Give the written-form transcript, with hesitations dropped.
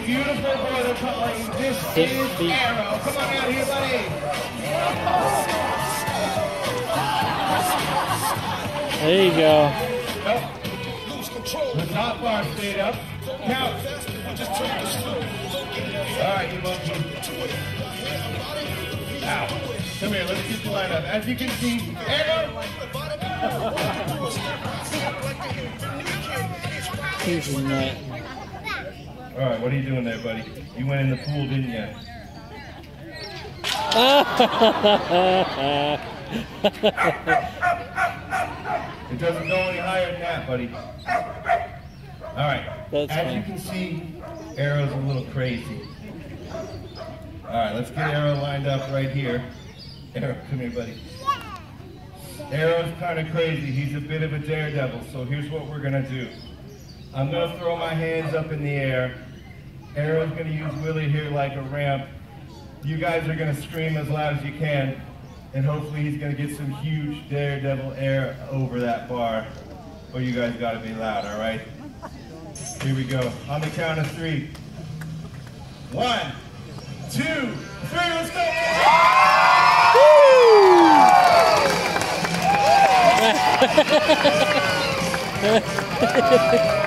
beautiful border collie. This is Arrow. Come on out here, buddy. There you go. The top bar stayed up. Count. All right, you monkey. Now, come here. Let's get the line up. As you can see, Arrow. Here's a nut. All right, what are you doing there, buddy? You went in the pool, didn't you? It doesn't go any higher than that, buddy. All right. As you can see, Arrow's a little crazy. All right, let's get Arrow lined up right here. Arrow, come here, buddy. Arrow's kind of crazy. He's a bit of a daredevil, so here's what we're gonna do. I'm gonna throw my hands up in the air. Arrow's gonna use Willie here like a ramp. You guys are gonna scream as loud as you can, and hopefully he's gonna get some huge daredevil air over that bar. But you guys gotta be loud, all right? Here we go. On the count of 3. 1, 2, 3, let's go!